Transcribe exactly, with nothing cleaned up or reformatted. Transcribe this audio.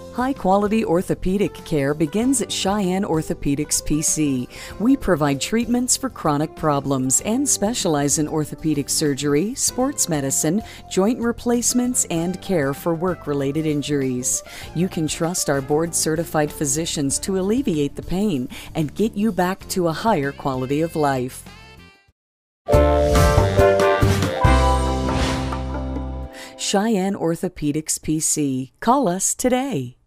High-quality orthopedic care begins at Cheyenne Orthopaedics P C. We provide treatments for chronic problems and specialize in orthopedic surgery, sports medicine, joint replacements, and care for work-related injuries. You can trust our board-certified physicians to alleviate the pain and get you back to a higher quality of life. Cheyenne Orthopaedics P C. Call us today.